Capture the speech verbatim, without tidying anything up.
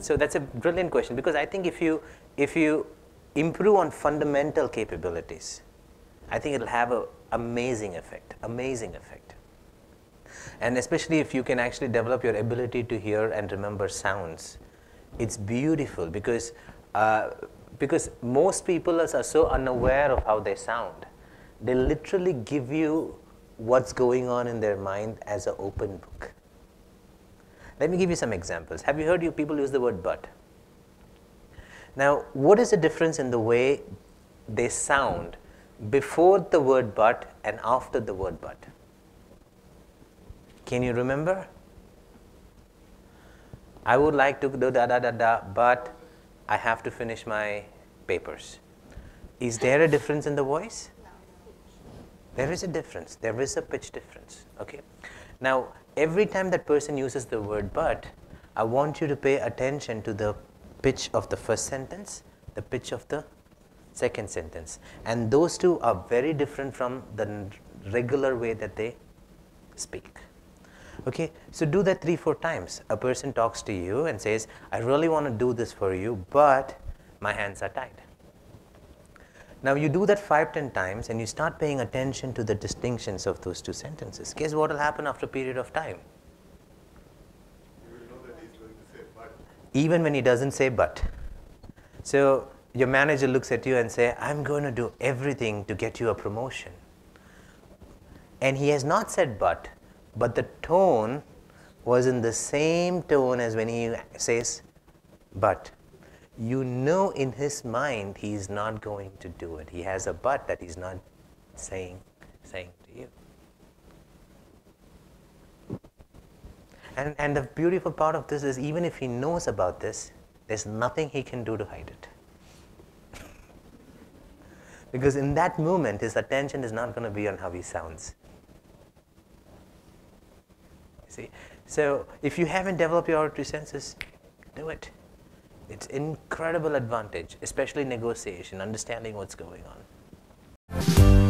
So that's a brilliant question, because I think if you, if you improve on fundamental capabilities, I think it'll have an amazing effect, amazing effect. And especially if you can actually develop your ability to hear and remember sounds, it's beautiful, because, uh, because most people are so unaware of how they sound. They literally give you what's going on in their mind as an open book. Let me give you some examples. Have you heard you people use the word but? Now, what is the difference in the way they sound before the word but and after the word but? Can you remember? I would like to do da da da da, but I have to finish my papers. Is there a difference in the voice? There is a difference. There is a pitch difference. Okay. Now, every time that person uses the word but, I want you to pay attention to the pitch of the first sentence, the pitch of the second sentence. And those two are very different from the regular way that they speak. Okay, so do that three, four times. A person talks to you and says, I really want to do this for you, but my hands are tied. Now you do that five, ten times and you start paying attention to the distinctions of those two sentences. Guess what will happen after a period of time? You will know that he's going to say but. Even when he doesn't say but. So your manager looks at you and says, I'm going to do everything to get you a promotion. And he has not said but, but the tone was in the same tone as when he says but. You know in his mind he is not going to do it. He has a but that he's not saying, saying to you. And, and the beautiful part of this is, even if he knows about this, there's nothing he can do to hide it. Because in that moment, his attention is not going to be on how he sounds. See? So if you haven't developed your auditory senses, do it. It's incredible advantage, especially negotiation, understanding what's going on.